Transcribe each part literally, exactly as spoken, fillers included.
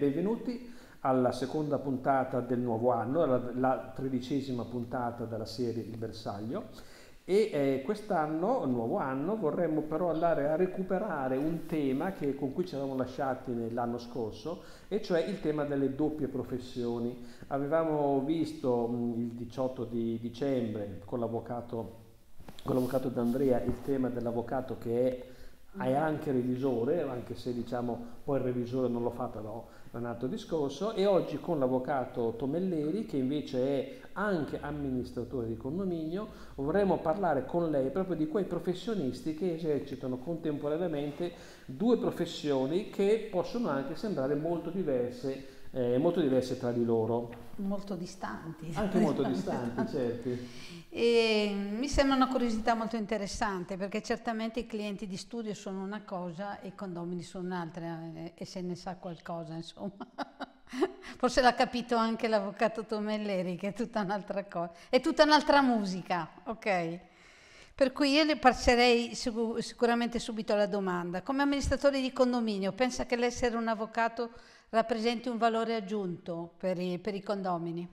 benvenuti alla seconda puntata del nuovo anno, la, la tredicesima puntata della serie Il Bersaglio. E eh, quest'anno, nuovo anno, vorremmo però andare a recuperare un tema che, con cui ci eravamo lasciati nell'anno scorso, e cioè il tema delle doppie professioni. Avevamo visto mh, il diciotto di dicembre con l'avvocato, con l'avvocato D'Andrea il tema dell'avvocato che è è anche revisore, anche se diciamo poi il revisore non lo fa, però è un altro discorso, e oggi con l'avvocato Tomelleri, che invece è anche amministratore di condominio, vorremmo parlare con lei proprio di quei professionisti che esercitano contemporaneamente due professioni che possono anche sembrare molto diverse, eh, molto diverse tra di loro. Molto distanti. Anche molto distanti, certo. E mi sembra una curiosità molto interessante, perché certamente i clienti di studio sono una cosa e i condomini sono un'altra, e, e se ne sa qualcosa, insomma. Forse l'ha capito anche l'avvocato Tomelleri, che è tutta un'altra cosa, è tutta un'altra musica, ok? Per cui io le passerei sicur- sicuramente subito alla domanda. Come amministratore di condominio, pensa che l'essere un avvocato rappresenti un valore aggiunto per i, per i condomini?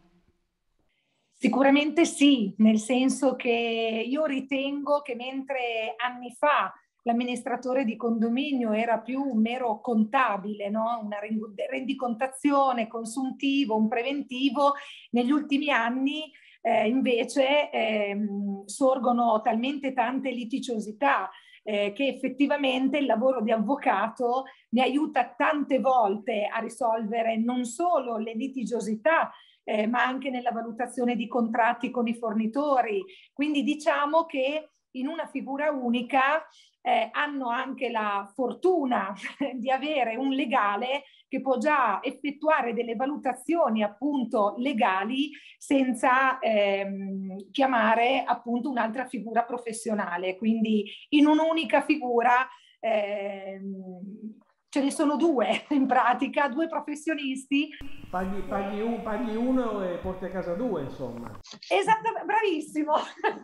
Sicuramente sì, nel senso che io ritengo che mentre anni fa l'amministratore di condominio era più un mero contabile, no? Una rendicontazione, consuntivo, un preventivo, negli ultimi anni eh, invece ehm, sorgono talmente tante litigiosità eh, che effettivamente il lavoro di avvocato mi aiuta tante volte a risolvere non solo le litigiosità, Eh, ma anche nella valutazione di contratti con i fornitori. Quindi diciamo che in una figura unica eh, hanno anche la fortuna di avere un legale che può già effettuare delle valutazioni appunto legali senza ehm, chiamare appunto un'altra figura professionale. Quindi in un'unica figura ehm, ce ne sono due in pratica, due professionisti. Paghi, paghi, un, paghi uno e porti a casa due, insomma. Esatto, bravissimo,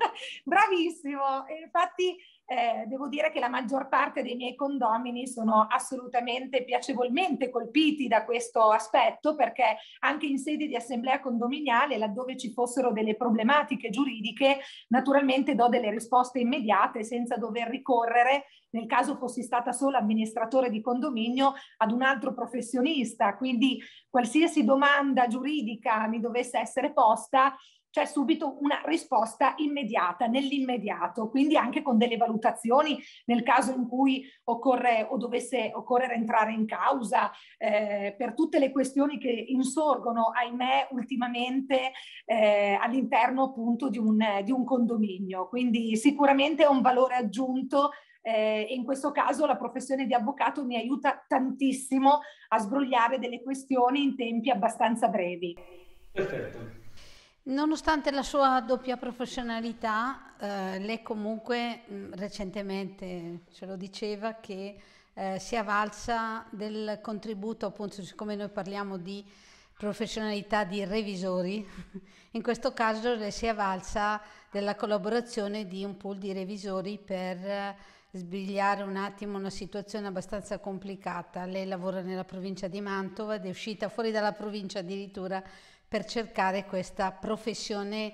bravissimo. E infatti eh, devo dire che la maggior parte dei miei condomini sono assolutamente piacevolmente colpiti da questo aspetto, perché anche in sede di assemblea condominiale, laddove ci fossero delle problematiche giuridiche, naturalmente do delle risposte immediate senza dover ricorrere, nel caso fossi stata solo amministratore di condominio, ad un altro professionista. Quindi qualsiasi domanda giuridica mi dovesse essere posta, c'è subito una risposta immediata, nell'immediato, quindi anche con delle valutazioni nel caso in cui occorre o dovesse occorrere entrare in causa eh, per tutte le questioni che insorgono, ahimè, ultimamente eh, all'interno appunto di un, di un condominio. Quindi sicuramente è un valore aggiunto. Eh, e in questo caso la professione di avvocato mi aiuta tantissimo a sbrogliare delle questioni in tempi abbastanza brevi. Perfetto. Nonostante la sua doppia professionalità, eh, lei comunque mh, recentemente ce lo diceva che eh, si è avvalsa del contributo, appunto, siccome noi parliamo di professionalità di revisori, in questo caso lei si è avvalsa della collaborazione di un pool di revisori per eh, sbrigliare un attimo una situazione abbastanza complicata. Lei lavora nella provincia di Mantova ed è uscita fuori dalla provincia addirittura per cercare questa professione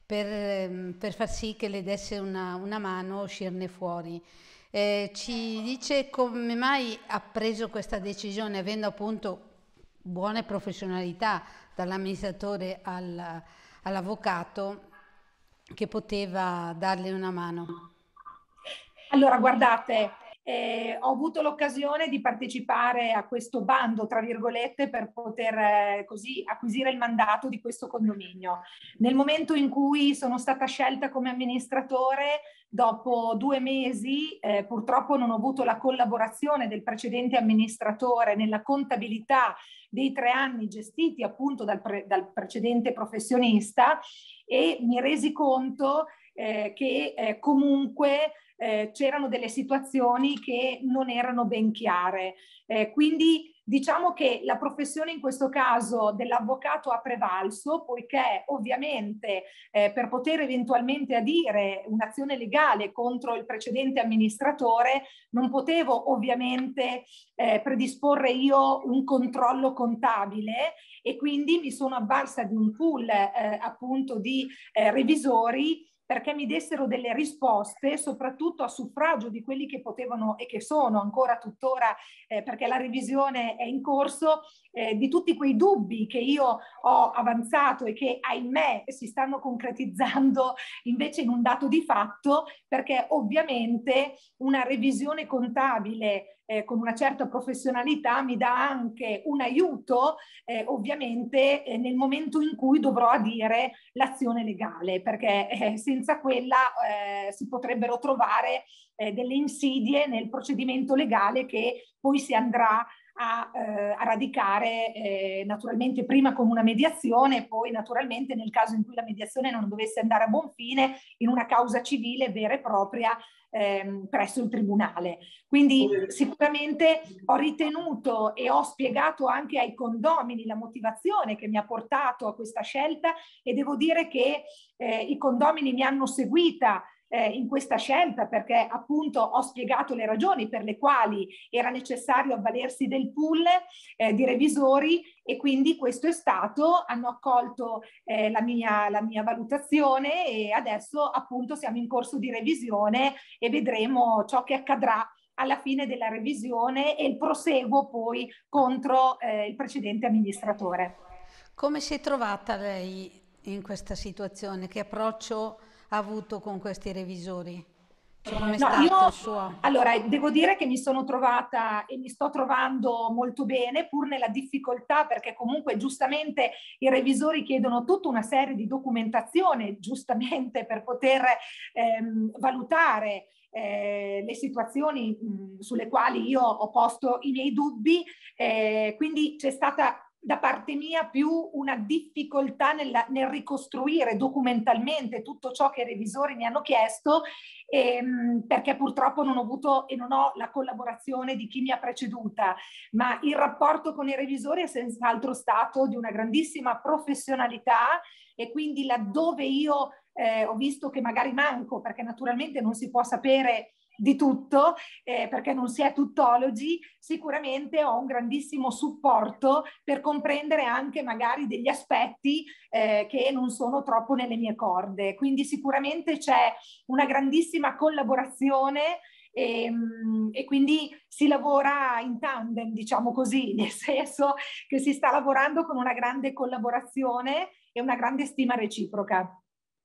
per, per far sì che le desse una, una mano a uscirne fuori. Eh, ci dice come mai ha preso questa decisione, avendo appunto buone professionalità dall'amministratore al, all'avvocato, che poteva darle una mano. Allora, guardate, eh, ho avuto l'occasione di partecipare a questo bando, tra virgolette, per poter eh, così acquisire il mandato di questo condominio. Nel momento in cui sono stata scelta come amministratore, dopo due mesi, eh, purtroppo non ho avuto la collaborazione del precedente amministratore nella contabilità dei tre anni gestiti appunto dal, pre- dal precedente professionista, e mi resi conto eh, che eh, comunque Eh, c'erano delle situazioni che non erano ben chiare. Eh, quindi Diciamo che la professione in questo caso dell'avvocato ha prevalso, poiché ovviamente eh, per poter eventualmente adire un'azione legale contro il precedente amministratore non potevo ovviamente eh, predisporre io un controllo contabile, e quindi mi sono avvalsa di un pool eh, appunto di eh, revisori perché mi dessero delle risposte, soprattutto a suffragio di quelli che potevano e che sono ancora tuttora, eh, perché la revisione è in corso, eh, di tutti quei dubbi che io ho avanzato e che ahimè si stanno concretizzando invece in un dato di fatto, perché ovviamente una revisione contabile eh, con una certa professionalità mi dà anche un aiuto eh, ovviamente eh, nel momento in cui dovrò adire l'azione legale, perché eh, senza quella eh, si potrebbero trovare eh, delle insidie nel procedimento legale che poi si andrà a, eh, a radicare eh, naturalmente prima con una mediazione e poi naturalmente nel caso in cui la mediazione non dovesse andare a buon fine in una causa civile vera e propria ehm, presso il tribunale. Quindi sicuramente ho ritenuto e ho spiegato anche ai condomini la motivazione che mi ha portato a questa scelta, e devo dire che eh, i condomini mi hanno seguita Eh, in questa scelta, perché appunto ho spiegato le ragioni per le quali era necessario avvalersi del pool eh, di revisori, e quindi questo è stato, hanno accolto eh, la, mia, la mia valutazione, e adesso appunto siamo in corso di revisione e vedremo ciò che accadrà alla fine della revisione e il proseguo poi contro eh, il precedente amministratore. Come si è trovata lei in questa situazione? Che approccio ha avuto con questi revisori? Cioè, com'è No, stato io, il suo? allora, devo dire che mi sono trovata e mi sto trovando molto bene, pur nella difficoltà, perché comunque giustamente i revisori chiedono tutta una serie di documentazione, giustamente, per poter ehm, valutare eh, le situazioni mh, sulle quali io ho posto i miei dubbi, eh, quindi c'è stata da parte mia più una difficoltà nella, nel ricostruire documentalmente tutto ciò che i revisori mi hanno chiesto, ehm, perché purtroppo non ho avuto e non ho la collaborazione di chi mi ha preceduta, ma il rapporto con i revisori è senz'altro stato di una grandissima professionalità, e quindi laddove io eh, ho visto che magari manco, perché naturalmente non si può sapere di tutto, eh, perché non si è tuttologi, sicuramente ho un grandissimo supporto per comprendere anche magari degli aspetti eh, che non sono troppo nelle mie corde. Quindi sicuramente c'è una grandissima collaborazione e, e quindi si lavora in tandem, diciamo così, nel senso che si sta lavorando con una grande collaborazione e una grande stima reciproca.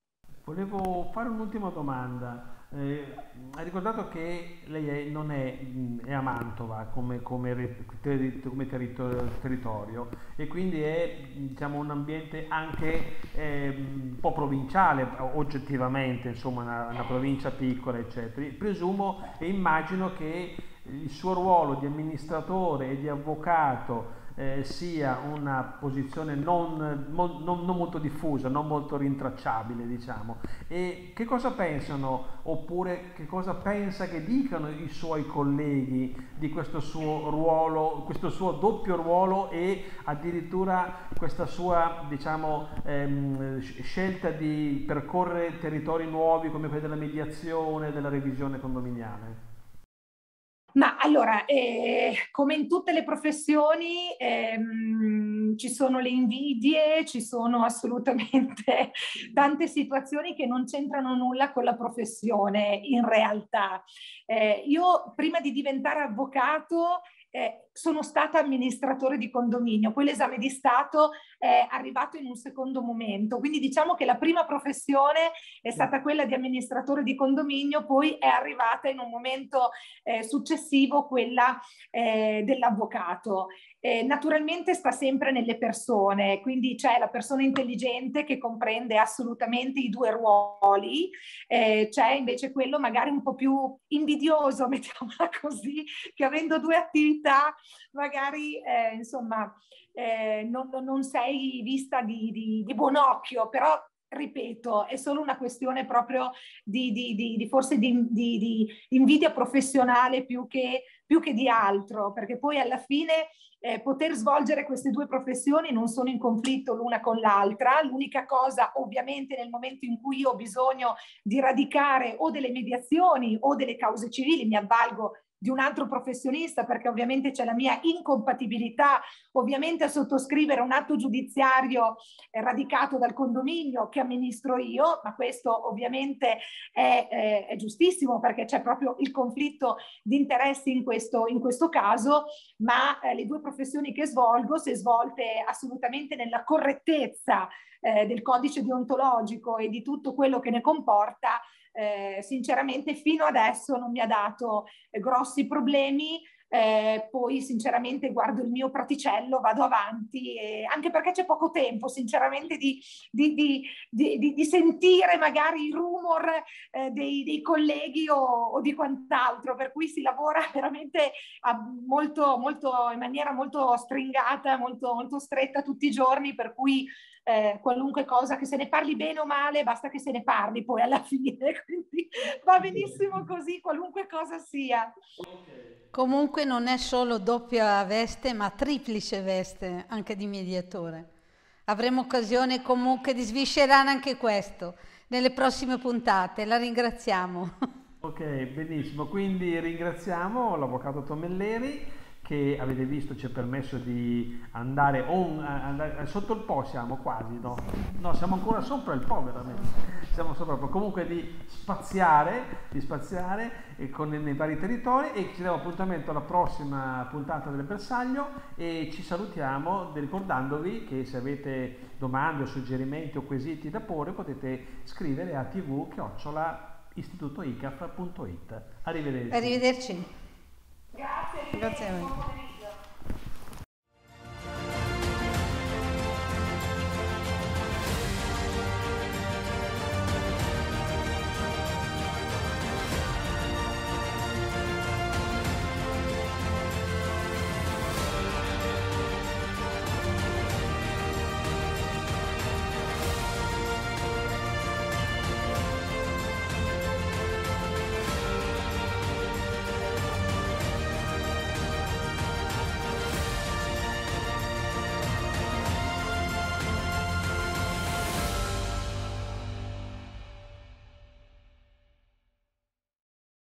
Volevo fare un'ultima domanda. Eh, hai ricordato che lei è, non è, è a Mantova come, come, teri, come territorio, territorio, e quindi è, diciamo, un ambiente anche eh, un po' provinciale oggettivamente, insomma una, una provincia piccola eccetera. Presumo e immagino che il suo ruolo di amministratore e di avvocato Eh, sia una posizione non, non, non molto diffusa, non molto rintracciabile, diciamo. E che cosa pensano, oppure che cosa pensa che dicano i suoi colleghi di questo suo ruolo, questo suo doppio ruolo, e addirittura questa sua, diciamo, ehm, scelta di percorrere territori nuovi come quelli della mediazione, della revisione condominiale? Ma allora, eh, come in tutte le professioni, ehm, ci sono le invidie, ci sono assolutamente tante situazioni che non c'entrano nulla con la professione in realtà. Eh, io prima di diventare avvocato eh, sono stata amministratore di condominio, poi l'esame di Stato è arrivato in un secondo momento, quindi diciamo che la prima professione è stata quella di amministratore di condominio, poi è arrivata in un momento eh, successivo quella eh, dell'avvocato. Eh, naturalmente sta sempre nelle persone, quindi c'è la persona intelligente che comprende assolutamente i due ruoli, eh, c'è invece quello magari un po' più invidioso, mettiamola così, che avendo due attività magari eh, insomma eh, non, non sei vista di, di, di buon occhio, però ripeto, è solo una questione proprio di, di, di, di forse di, di, di invidia professionale più che più che di altro, perché poi alla fine eh, poter svolgere queste due professioni non sono in conflitto l'una con l'altra. L'unica cosa, ovviamente, nel momento in cui io ho bisogno di radicare o delle mediazioni o delle cause civili, mi avvalgo di un altro professionista, perché ovviamente c'è la mia incompatibilità ovviamente a sottoscrivere un atto giudiziario eh, radicato dal condominio che amministro io, ma questo ovviamente è, è, è giustissimo, perché c'è proprio il conflitto di interessi in questo, in questo caso, ma eh, le due professioni che svolgo, se svolte assolutamente nella correttezza eh, del codice deontologico e di tutto quello che ne comporta, Eh, sinceramente fino adesso non mi ha dato eh, grossi problemi. Eh, poi sinceramente guardo il mio praticello, vado avanti, e anche perché c'è poco tempo sinceramente di, di, di, di, di sentire magari i rumor eh, dei, dei colleghi o, o di quant'altro, per cui si lavora veramente a molto, molto, in maniera molto stringata, molto, molto stretta tutti i giorni, per cui Eh, qualunque cosa, che se ne parli bene o male, basta che se ne parli poi alla fine, quindi va benissimo così, qualunque cosa sia. Comunque non è solo doppia veste, ma triplice veste anche di mediatore. Avremo occasione comunque di sviscerare anche questo nelle prossime puntate. La ringraziamo. Ok, benissimo. Quindi ringraziamo l'avvocato Tomelleri, che avete visto ci ha permesso di andare, on, andare sotto il Po, siamo quasi, no? No, siamo ancora sopra il Po, veramente. Siamo sopra il Po. Comunque di spaziare, di spaziare e con, nei vari territori, e ci diamo appuntamento alla prossima puntata del Bersaglio, e ci salutiamo ricordandovi che se avete domande o suggerimenti o quesiti da porre potete scrivere a tv chiocciola istituto i c a f punto it. Arrivederci. Arrivederci. Grazie. Grazie a voi.